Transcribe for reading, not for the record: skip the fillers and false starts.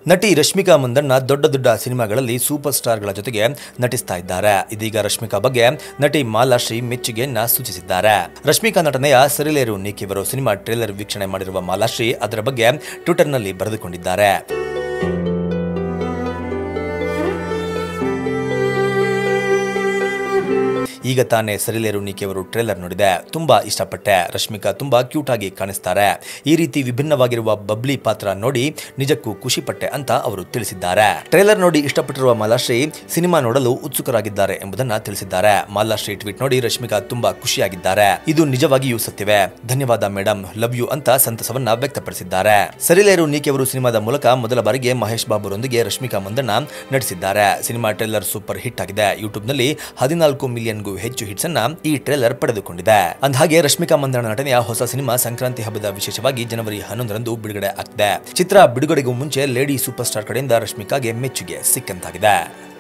ನಟಿ ರಶ್ಮಿಕಾ ಮಂದಣ್ಣ ದೊಡ್ಡ ಸಿನಿಮಾಗಳಲ್ಲಿ ಸೂಪರ್ ಸ್ಟಾರ್ಗಳ ಜೊತೆಗೆ ನಟಿಸ್ತಾ ಇದ್ದಾರೆ. ಇದೀಗ ರಶ್ಮಿಕಾ ಬಗ್ಗೆ ನಟಿ ಮಾಲಾಶ್ರೀ ಮೆಚ್ಚುಗೆಯನ್ನ ಸೂಚಿಸಿದ್ದಾರೆ. ರಶ್ಮಿಕಾ ನಟನೆಯ ಸರಿಲೇರು ನೀಕೆವ್ವರು ಸಿನಿಮಾ ಟ್ರೇಲರ್ ವೀಕ್ಷಣೆ ಮಾಡಿರುವ ಮಾಲಾಶ್ರೀ ಅದರ ಬಗ್ಗೆ ಟ್ವಿಟರ್ನಲ್ಲಿ ಬರೆದುಕೊಂಡಿದ್ದಾರೆ. ಈಗ ತಾನೇ ಸರಿಲೇರು ನೀಕೆವ್ವರು ಟ್ರೇಲರ್ ನೋಡಿದೆ. ತುಂಬಾ ಇಷ್ಟಪಟ್ಟೆ. ರಶ್ಮಿಕಾ ತುಂಬಾ ಕ್ಯೂಟ್ ಆಗಿ ಕಾಣಿಸ್ತಾರೆ. ಈ ರೀತಿ ವಿಭಿನ್ನವಾಗಿರುವ ಬಬ್ಲಿ ಪಾತ್ರ ನೋಡಿ ನಿಜಕ್ಕೂ ಖುಷಿಪಟ್ಟೆ ಅಂತ ಅವರು ತಿಳಿಸಿದ್ದಾರೆ. ಟ್ರೇಲರ್ ನೋಡಿ ಇಷ್ಟಪಟ್ಟಿರುವ ಮಾಲಾಶ್ರೀ ಸಿನಿಮಾ ನೋಡಲು ಉತ್ಸುಕರಾಗಿದ್ದಾರೆ ಎಂಬುದನ್ನ ತಿಳಿಸಿದ್ದಾರೆ. ಮಾಲಾಶ್ರೀ ಟ್ವೀಟ್ ನೋಡಿ ರಶ್ಮಿಕಾ ತುಂಬಾ ಖುಷಿಯಾಗಿದ್ದಾರೆ. ಇದು ನಿಜವಾಗಿಯೂ ಸತ್ಯವೇ. ಧನ್ಯವಾದ ಮೇಡಮ್, ಲವ್ ಯು ಅಂತ ಸಂತಸವನ್ನ ವ್ಯಕ್ತಪಡಿಸಿದ್ದಾರೆ. ಸರಿಲೇರು ನೀಕೆವ್ವರು ಸಿನಿಮಾದ ಮೂಲಕ ಮೊದಲ ಬಾರಿಗೆ ಮಹೇಶ್ ಬಾಬುರೊಂದಿಗೆ ರಶ್ಮಿಕಾ ಮಂದಣ್ಣ ನಟಿಸಿದ್ದಾರೆ. ಸಿನಿಮಾ ಟ್ರೇಲರ್ ಸೂಪರ್ ಹಿಟ್ ಆಗಿದೆ. ಯೂಟ್ಯೂಬ್ನಲ್ಲಿ 14 ಮಿಲಿಯನ್ಗೂ ಹೆಚ್ಚು ಹಿಟ್ಸ್ ಅನ್ನ ಈ ಟ್ರೇಲರ್ ಪಡೆದುಕೊಂಡಿದೆ. ಅಂದಹಾಗೆ ರಶ್ಮಿಕಾ ಮಂದಣ್ಣ ನಟನೆಯ ಹೊಸ ಸಿನಿಮಾ ಸಂಕ್ರಾಂತಿ ಹಬ್ಬದ ವಿಶೇಷವಾಗಿ ಜನವರಿ 11ರಂದು ಬಿಡುಗಡೆ ಆಗ್ತಿದೆ. ಚಿತ್ರ ಬಿಡುಗಡೆಗೂ ಮುಂಚೆ ಲೇಡಿ ಸೂಪರ್ ಸ್ಟಾರ್ ಕಡೆಯಿಂದ ರಶ್ಮಿಕಾಗೆ ಮೆಚ್ಚುಗೆ ಸಿಕ್ಕಂತಾಗಿದೆ.